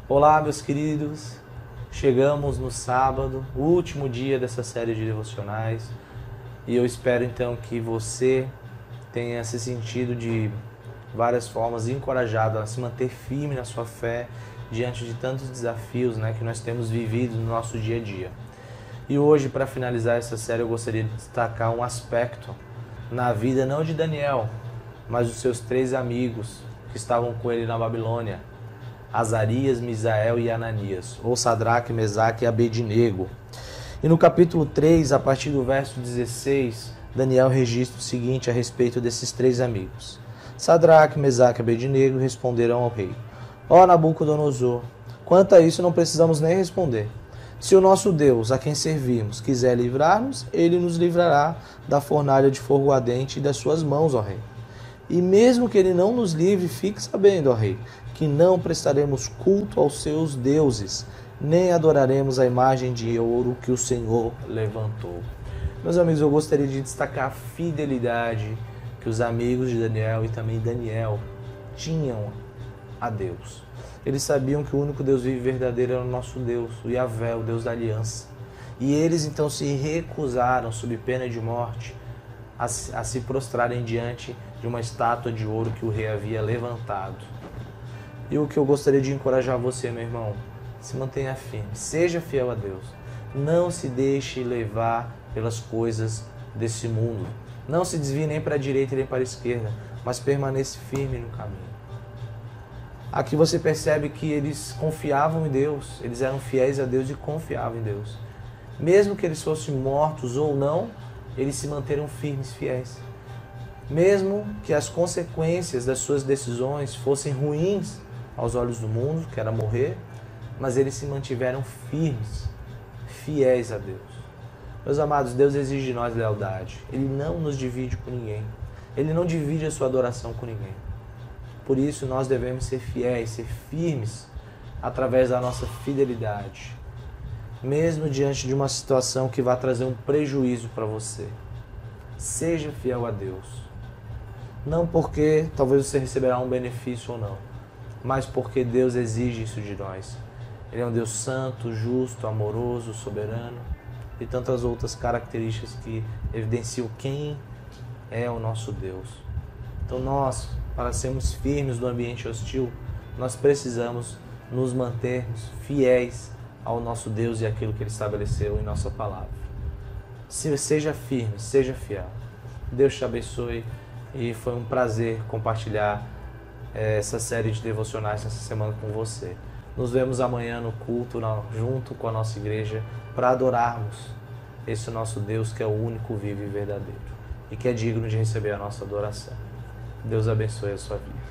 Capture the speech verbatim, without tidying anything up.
Olá, meus queridos. Chegamos no sábado, o último dia dessa série de devocionais, e eu espero então que você tenha se sentido de várias formas encorajado a se manter firme na sua fé diante de tantos desafios, né, que nós temos vivido no nosso dia a dia. E hoje, para finalizar essa série, eu gostaria de destacar um aspecto na vida não de Daniel, mas dos seus três amigos que estavam com ele na Babilônia: Azarias, Misael e Ananias, ou Sadraque, Mesaque e Abednego. E no capítulo três, a partir do verso dezesseis, Daniel registra o seguinte a respeito desses três amigos. Sadraque, Mesaque e Abednego responderam ao rei: Ó Nabucodonosor, quanto a isso não precisamos nem responder. Se o nosso Deus, a quem servimos, quiser livrar-nos, ele nos livrará da fornalha de fogo ardente e das suas mãos, ó rei. E mesmo que ele não nos livre, fique sabendo, ó rei, que não prestaremos culto aos seus deuses, nem adoraremos a imagem de ouro que o Senhor levantou. Meus amigos, eu gostaria de destacar a fidelidade que os amigos de Daniel e também Daniel tinham a Deus. Eles sabiam que o único Deus vivo e verdadeiro era o nosso Deus, o Yahvé, o Deus da aliança. E eles então se recusaram, sob pena de morte, a se, a se prostrarem diante de uma estátua de ouro que o rei havia levantado. E o que eu gostaria de encorajar você, meu irmão, se mantenha firme, seja fiel a Deus. Não se deixe levar pelas coisas desse mundo. Não se desvie nem para a direita nem para a esquerda, mas permaneça firme no caminho. Aqui você percebe que eles confiavam em Deus, eles eram fiéis a Deus e confiavam em Deus. Mesmo que eles fossem mortos ou não, eles se manteram firmes, fiéis. Mesmo que as consequências das suas decisões fossem ruins aos olhos do mundo, que era morrer, mas eles se mantiveram firmes, fiéis a Deus. Meus amados, Deus exige de nós lealdade. Ele não nos divide com ninguém. Ele não divide a sua adoração com ninguém. Por isso, nós devemos ser fiéis, ser firmes, através da nossa fidelidade. Mesmo diante de uma situação que vai trazer um prejuízo para você. Seja fiel a Deus. Não porque talvez você receberá um benefício ou não, mas porque Deus exige isso de nós. Ele é um Deus santo, justo, amoroso, soberano e tantas outras características que evidenciam quem é o nosso Deus. Então nós, para sermos firmes no ambiente hostil, nós precisamos nos mantermos fiéis ao nosso Deus e àquilo que Ele estabeleceu em nossa palavra. Seja firme, seja fiel. Deus te abençoe e foi um prazer compartilhar essa série de devocionais essa semana com você. Nos vemos amanhã no culto, junto com a nossa igreja, para adorarmos esse nosso Deus que é o único vivo e verdadeiro e que é digno de receber a nossa adoração. Deus abençoe a sua vida.